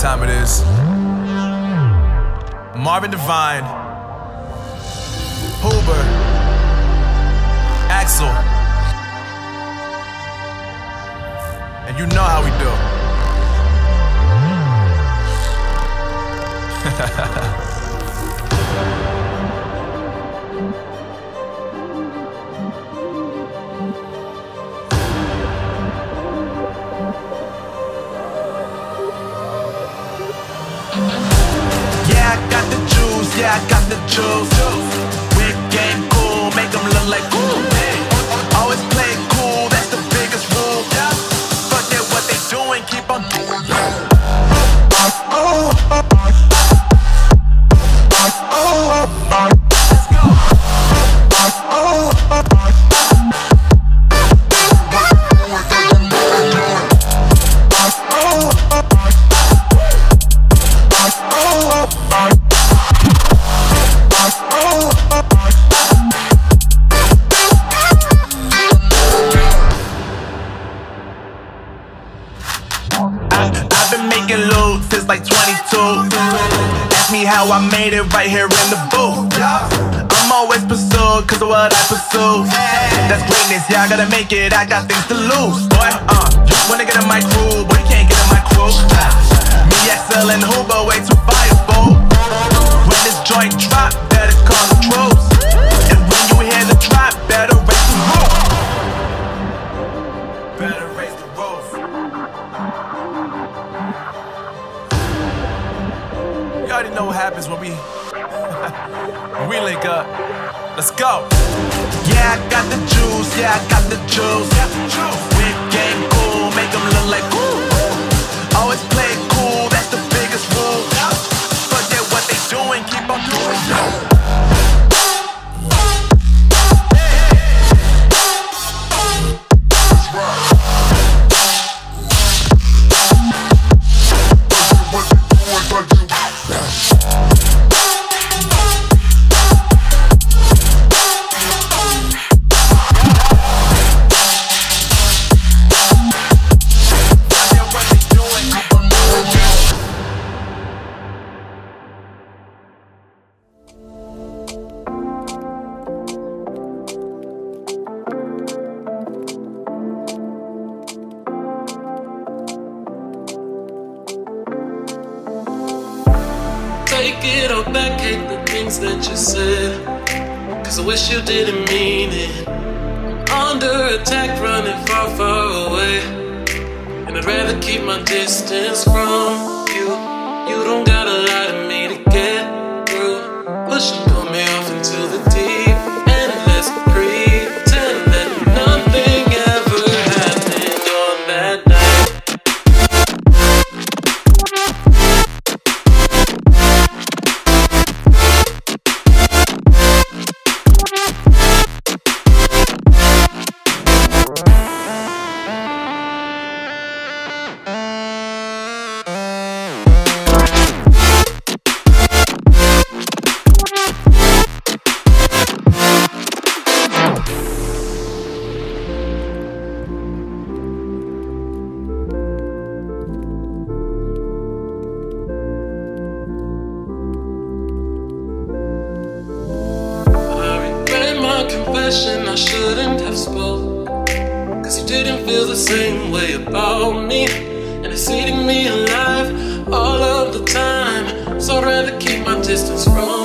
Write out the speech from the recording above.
time it is. Marvin Devine, Huber, Axel, and you know how we do. Yeah, I got the juice. Big game cool, make them look like cool. Always play it cool, that's the biggest rule. Forget what they doing, keep on doing. Let's go. I've been making loot since like 22. Ask me how I made it right here in the booth. I'm always pursued cause of what I pursue. That's greatness, yeah, I gotta make it, I got things to lose. Boy, you wanna get in my crew, but you can't get in my crew. Me, Axel, and Huber way too fireball. When this joint drop, better call the troops. And when you hear the drop, better raise the roof. Better raise the roof. You already know what happens when we link up. Let's go. Yeah, I got the juice. Yeah, I got the juice. Big game cool, make them look like cool. Always play it cool, that's the biggest rule. Forget what they doing, keep on doing. Take it all back, hate the things that you said, cause I wish you didn't mean it. I'm under attack, running far, far away, and I'd rather keep my distance from you. You don't gotta lie to me to get through. Push and pull me off into the deep, and let's pretend that nothing ever happened on that night. I shouldn't have spoke, cause you didn't feel the same way about me, and it's eating me alive all of the time. So I'd rather keep my distance from